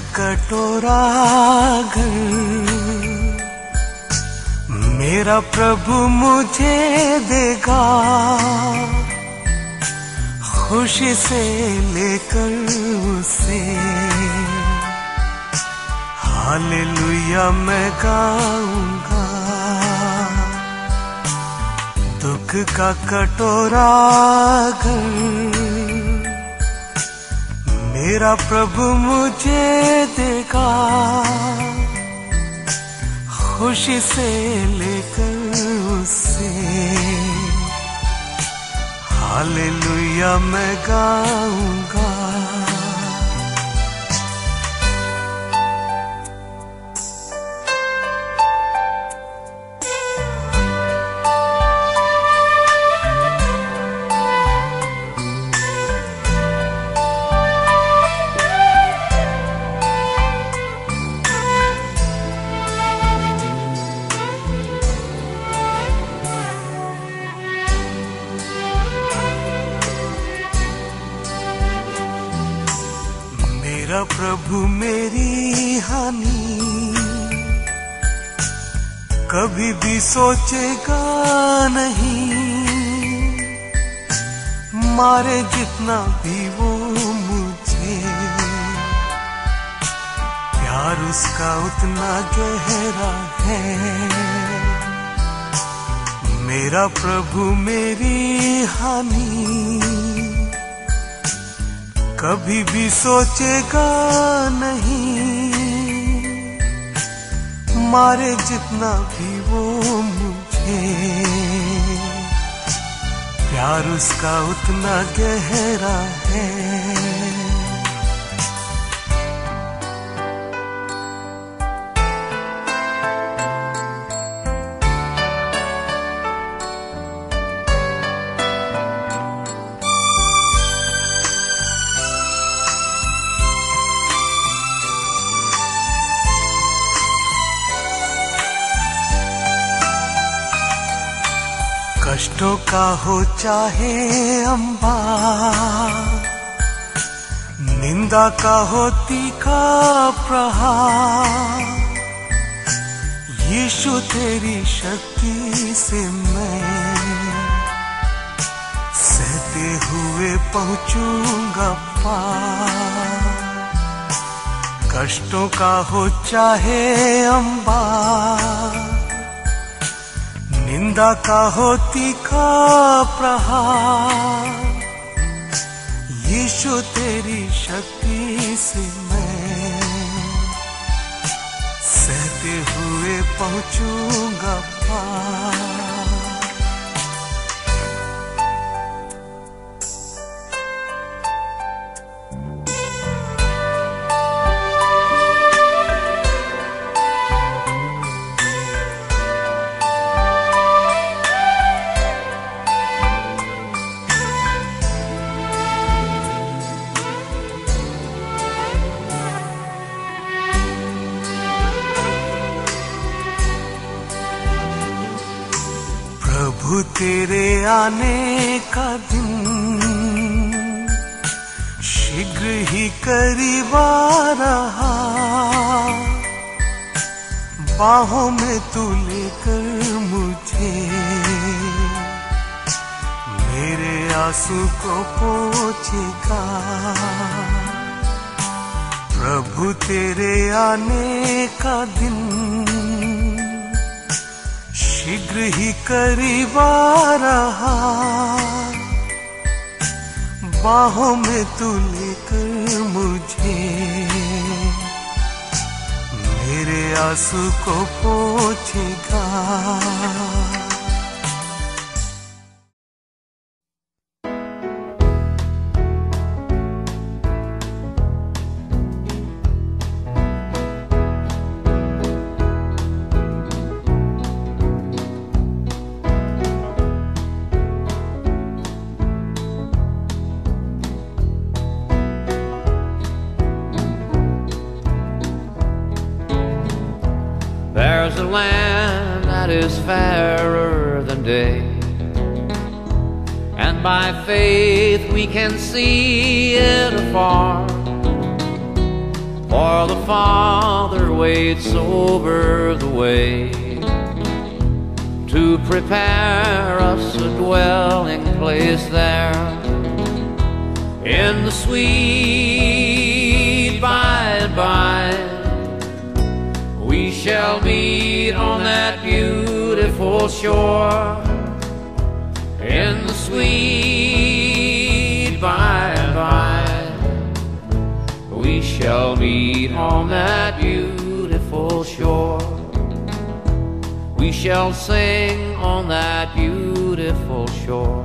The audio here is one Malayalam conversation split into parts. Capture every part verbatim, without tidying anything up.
कटोरा घर मेरा प्रभु मुझे देगा, खुशी से लेकर उसे हालेलुया मैं गाऊंगा। दुख का कटोरा घर मेरा प्रभु मुझे देगा, खुशी से लेकर उसे हालेलुया मैं गाऊंगा। मेरा प्रभु मेरी हानि कभी भी सोचेगा नहीं, मारे जितना भी वो मुझे, प्यार उसका उतना गहरा है। मेरा प्रभु मेरी हानि कभी भी सोचेगा नहीं, मारे जितना भी वो मुझे, प्यार उसका उतना गहरा है। कष्टों का हो चाहे अंबार, निंदा का हो तीखा प्रहार, यीशु तेरी शक्ति से मैं सहते हुए पहुंचूंगा पार। कष्टों का हो चाहे अंबार, निंदा का हो तीखा प्रहार, यीशु तेरी शक्ति से मैं सहते हुए पहुंचूंगा पार। प्रभु तेरे आने का दिन शीघ्र ही करीब आ रहा, बाहों में तू लेकर मुझे मेरे आंसू को पोंछेगा। प्रभु तेरे आने का दिन शीघ्र ही करीब आ रहा, बाहों में तू लेकर मुझे मेरे आंसू को पोंछेगा। There's a land that is fairer than day, and by faith we can see it afar. for the Father waits over the way to prepare us a dwelling place there in the sweet by and by. We shall meet on that beautiful shore in the sweet by and by. We shall meet on that beautiful shore. We shall sing on that beautiful shore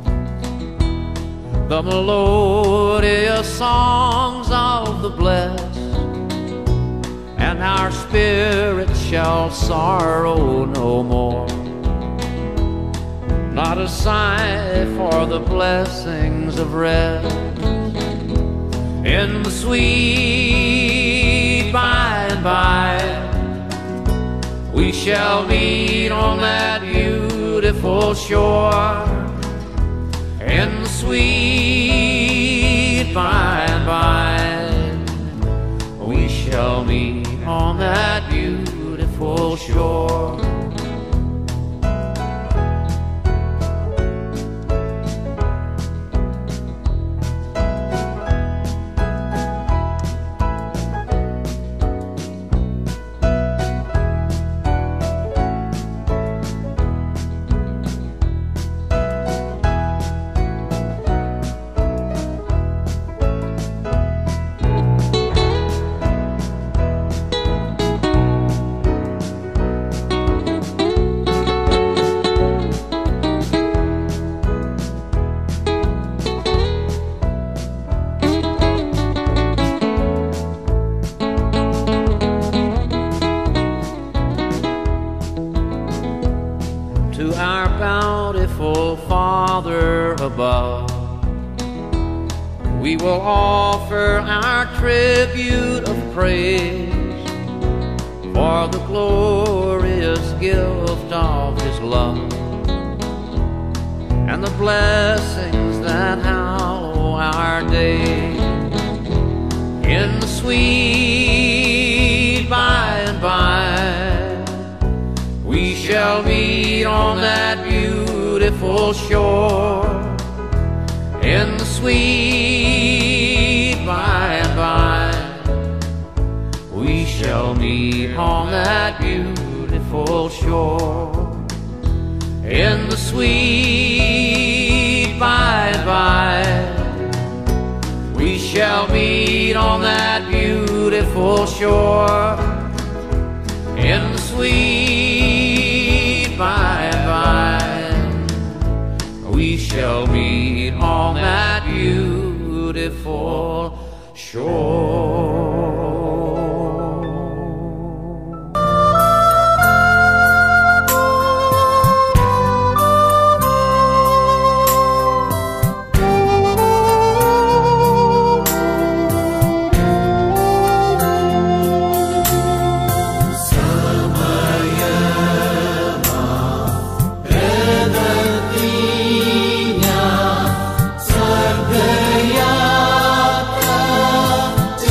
the melodious songs of the blessed, and our spirits shall sorrow no more. Not a sigh for the blessings of rest in the sweet by and by. We shall meet on that beautiful shore in the sweet by and by. We shall meet on that beautiful shore. To our bountiful Father above, we will offer our tribute of praise for the glorious gift of His love and the blessings that hallow our day in the sweet by and by. We shall meet on that beautiful shore in the sweet by and by. We shall meet on that beautiful shore in the sweet by and by. We shall meet on that beautiful shore in the sweet by and by. We shall meet on that beautiful shore. Sargaya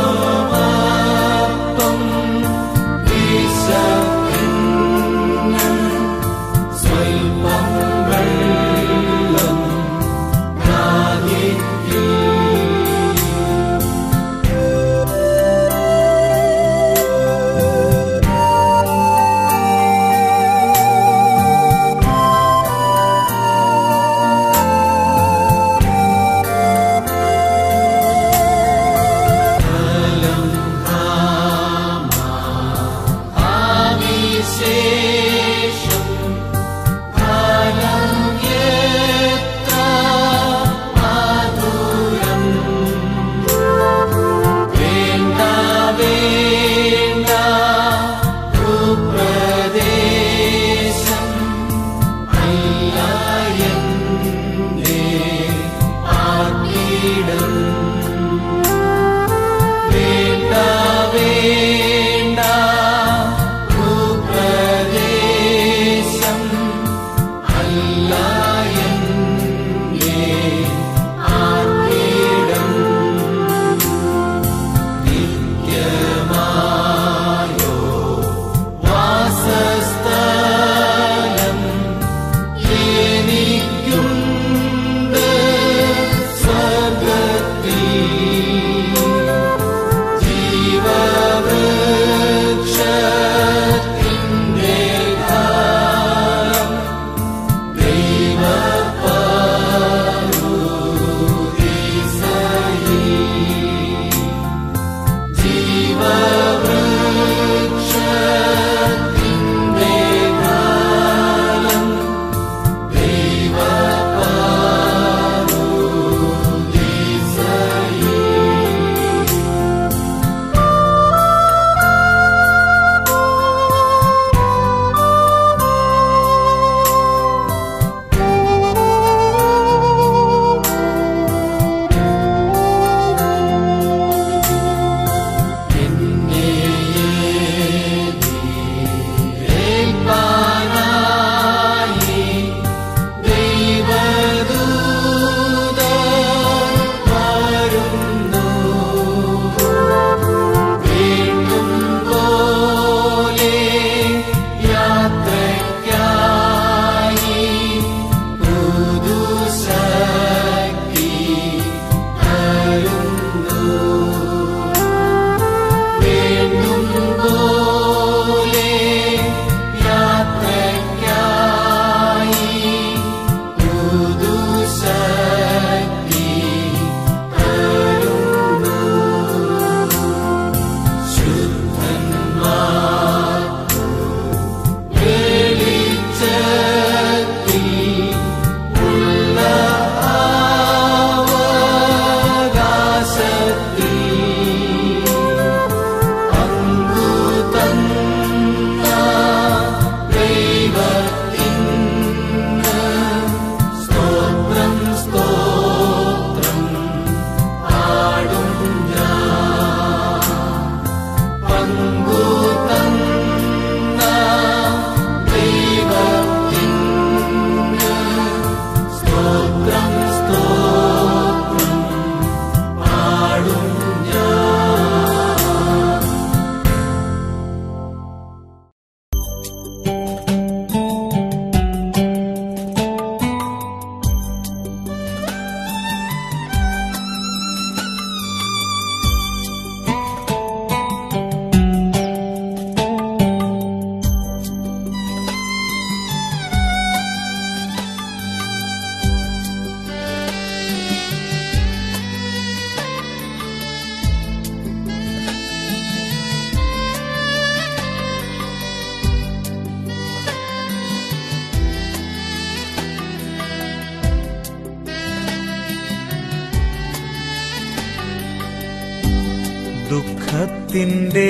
ദുഃഖത്തിന്റെ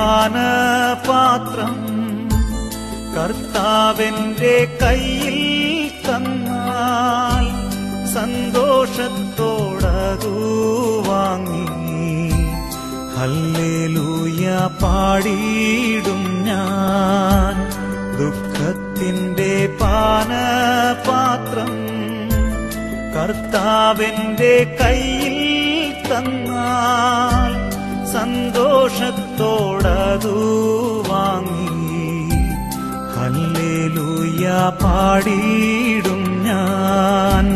പാനപാത്രം കർത്താവിന്റെ കയ്യിൽ തന്നാൽ സന്തോഷത്തോടതു വാങ്ങി ഹല്ലേലൂയ പാടിയിടും ഞാൻ. ദുഃഖത്തിന്റെ പാനപാത്രം കർത്താവിന്റെ കയ്യിൽ തന്നാൽ സന്തോഷത്തോടതു വാങ്ങി ഹല്ലേലൂയ പാടിയിടും ഞാൻ.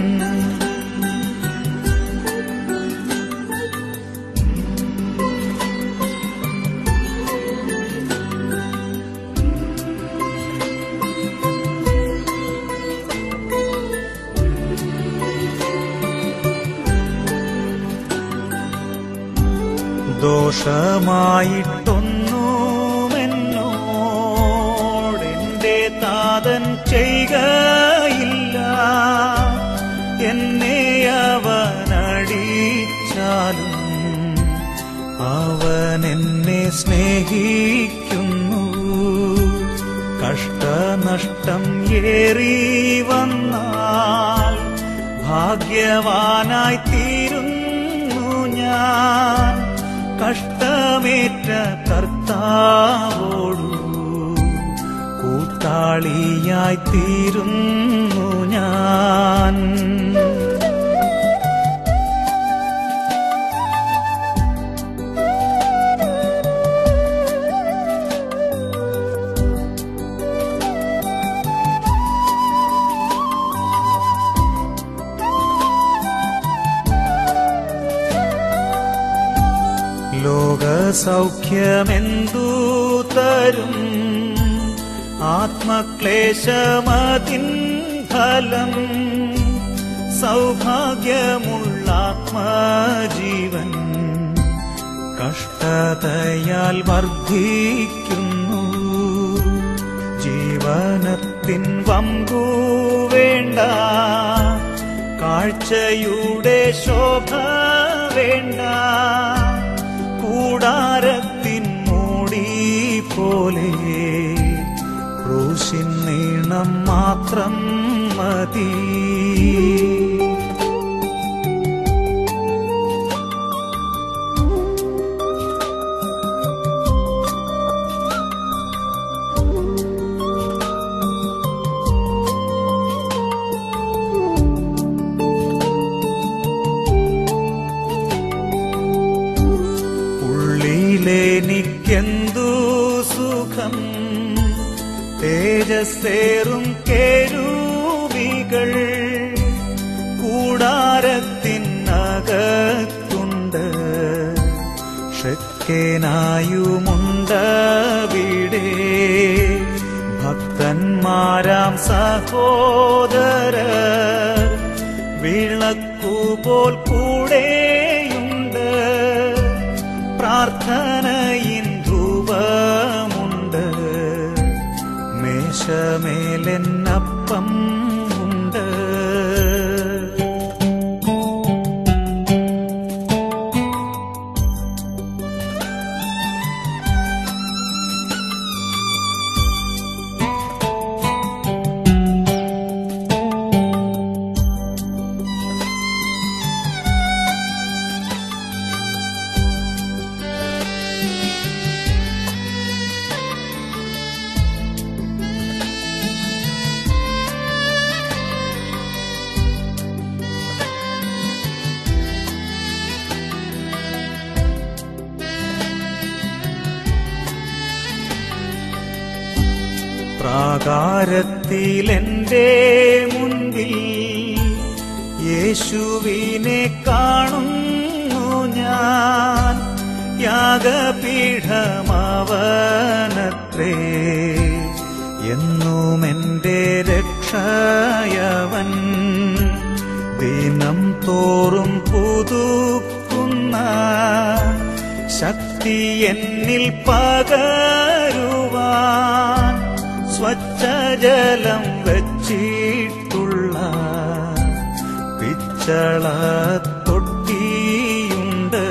ദോഷമായിട്ടൊന്നുമെന്നോടെന്റെ താതൻ ചെയ്യുകയില്ല. എന്നെ അവനടിച്ചാലും അവൻ എന്നെ സ്നേഹിക്കുന്നു. കഷ്ടനഷ്ടം ഏറി വന്നാൽ ഭാഗ്യവാനായി തീരുന്നു ഞാൻ. കഷ്ടമേറ്റ കർത്താവോടു കൂട്ടാളിയായി തീരുന്നു ഞാൻ. ലോകസൗഖ്യമെന്തു തരും ആത്മക്ലേശമതിൻ ഫലം. സൗഭാഗ്യമുള്ള ആത്മജീവൻ കഷ്ടതയാൽ വർദ്ധിക്കുന്നു. ജീവനത്തിൻ വമ്പു വേണ്ട, കാഴ്ചയുടെ ശോഭ വേണ്ട. കൂടാരത്തിൻ മൂടി പോലെ ക്രൂശിൻ നീളം മാത്രം മതി. എനിക്കെന്തു സുഖം തേജസ്സേറും കേരൂബികൾ കൂടാരത്തിനകത്തുണ്ട്. ഷെക്കേനായുമുണ്ടവിടെ ഭക്തന്മാരാം സഹോദരർ വിളക്കുപോൽ കൂടെയുണ്ട്. പ്രാർത്ഥനയിൻ ധൂപമുണ്ട്, മേശമേലെന്നപ്പം ഉണ്ട്. പ്രാകാരത്തിലെന്റെ മുൻപിൽ യേശുവിനെ കാണുന്നു ഞാൻ. യാഗപീഠമവനത്രേ എന്നുമെന്റെ രക്ഷയവൻ. ദിനം തോറും പുതുക്കുന്ന ശക്തി എന്നിൽ പകരുവാൻ സ്വച്ഛജലം വച്ചിട്ടുള്ള പിച്ചള തൊട്ടിയുണ്ട്.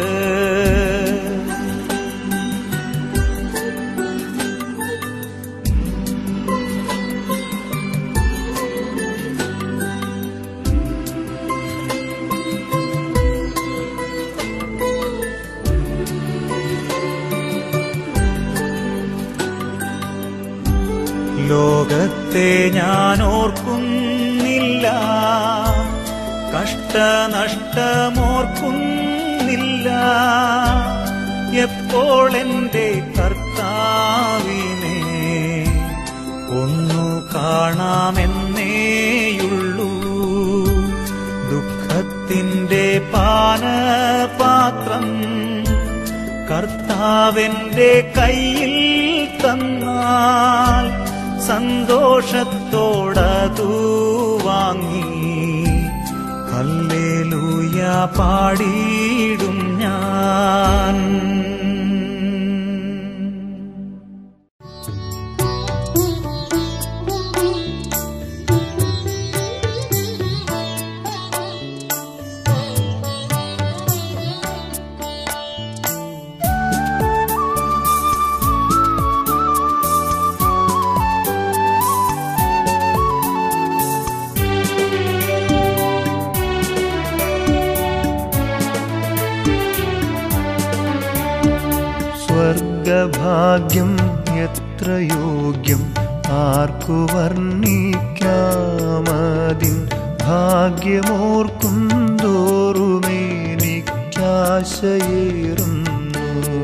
ലോകത്തെ ഞാൻ ഓർക്കുന്നില്ല, കഷ്ടനഷ്ടമോർക്കുന്നില്ല. എപ്പോൾ എൻ്റെ കർത്താവിനെ ഒന്നു കാണാമെന്നേയുള്ളൂ. ദുഃഖത്തിൻ്റെ പാനപാത്രം കർത്താവിൻ്റെ കയ്യിൽ തന്നാൽ സന്തോഷത്തോടതു വാങ്ങി ഹല്ലേലൂയ പാടിയിടും ഞാൻ. സ്വർഗഭാഗ്യം എത്ര യോഗ്യം ആർക്കു വർണ്ണിക്കാമതിൻ ഭാഗ്യമോർക്കുന്തോറുമേനിക്കാശയേറുന്നു.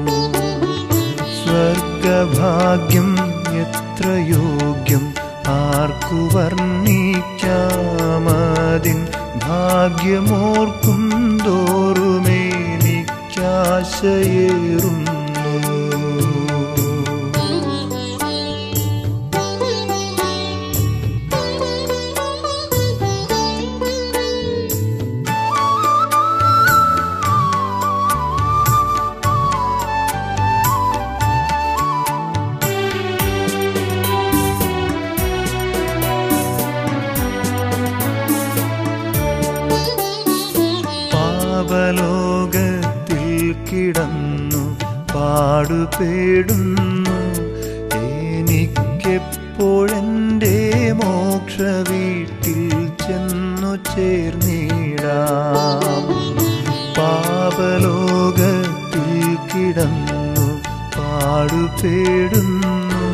സ്വർഗഭാഗ്യം എത്ര യോഗ്യം ആർക്കു വർണ്ണിക്കാമതിൻ ഭാഗ്യമോർക്കുന്തോറുമേനിക്കാശയേറുന്നു. പാപലോകത്തിൽ കിടന്നു പാടുപേടുന്നു എനിക്കെപ്പോഴെൻ്റെ മോക്ഷവീട്ടിൽ ചെന്നു ചേർന്നിടാം. പാപലോകത്തിൽ കിടന്നു പാടുപേടുന്നു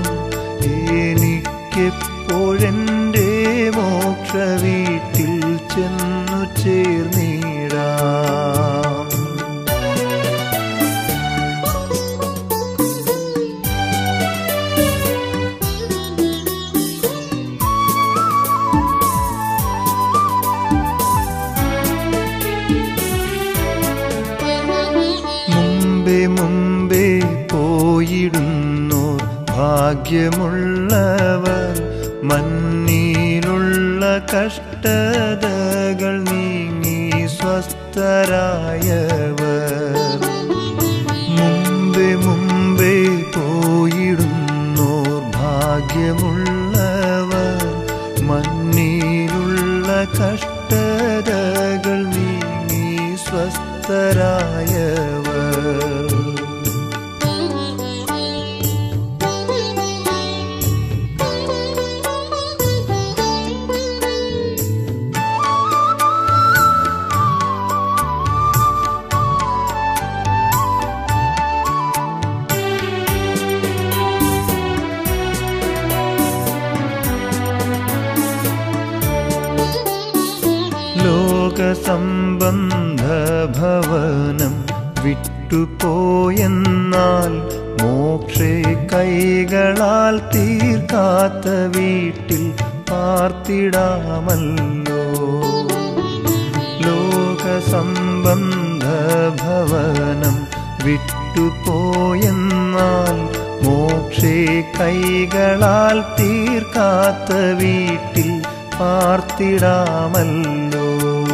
എനിക്കെപ്പോഴെൻ്റെ മോക്ഷവീട്ടിൽ ചെന്നു ചേർന്നിടാം. മുമ്പേ മുമ്പേ പോയിടുന്നോർ ഭാഗ്യമുള്ളവർ, മണ്ണിലുള്ള കഷ്ടതകൾ നീങ്ങി സ്വസ്ഥരായവർ. മുമ്പേ മുമ്പേ പോയിടുന്നോർ ഭാഗ്യമുള്ളവർ, മണ്ണിലുള്ള കഷ്ടതകൾ നീങ്ങി സ്വസ്ഥരായവർ. ലോകസംബന്ധ ഭവനം വിട്ടുപോയെന്നാൽ മോക്ഷേ കൈകളാൽ തീർക്കാത്ത വീട്ടിൽ പാർത്തിടാമല്ലോ. ലോകസംബന്ധ ഭവനം വിട്ടുപോയെന്നാൽ മോക്ഷേ കൈകളാൽ തീർക്കാത്ത വീട്ടിൽ പാർത്തിടാമല്ലോ.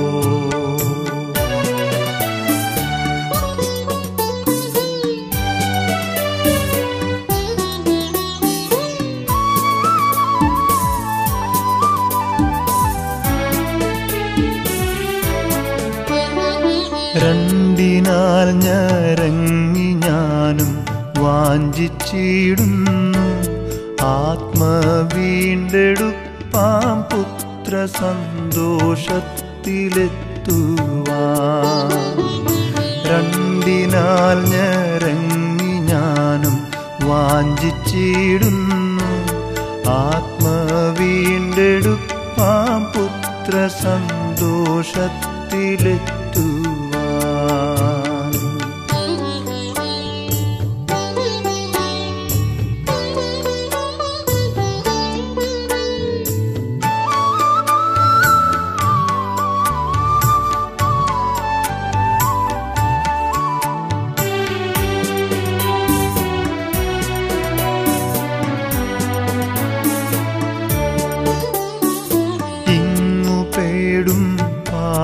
രണ്ടിനാൽ ഞരങ്ങി ഞാനും വാഞ്ചിച്ചിടുന്നു ആത്മവീണ്ടെടുപ്പാം പുത്ര സന്തോഷത്തിലെത്തുവാൻ. രണ്ടിനാൽ ഞരങ്ങി ഞാനും വാഞ്ചിച്ചിടുന്നു ആത്മവീണ്ടെടുപ്പാം പുത്ര സന്തോഷത്തിലെത്തുവാൻ.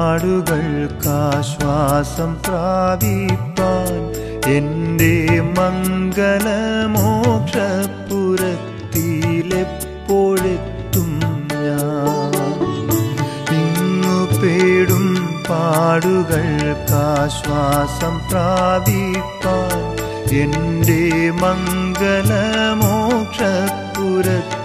പാടുകൾക്കാശ്വാസം പ്രാപിപ്പാൻ എൻ്റെ മംഗലമോക്ഷപുരത്തിലെപ്പോഴെത്തും ഞാൻ. ഇങ്ങു പേടും പാടുകൾക്കാശ്വാസം പ്രാപിപ്പാൻ എൻ്റെ മംഗലമോക്ഷപുരത്തിൽ